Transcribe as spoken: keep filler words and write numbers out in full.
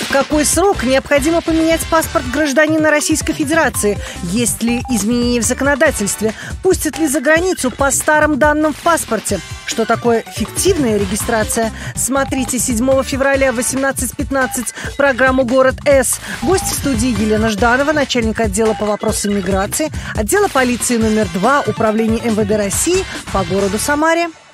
В какой срок необходимо поменять паспорт гражданина Российской Федерации? Есть ли изменения в законодательстве? Пустят ли за границу по старым данным в паспорте? Что такое фиктивная регистрация? Смотрите седьмого февраля в восемнадцать пятнадцать программу «Город С». Гость в студии Елена Жданова, начальник отдела по вопросам миграции, отдела полиции номер два, Управления эм вэ дэ России по городу Самаре.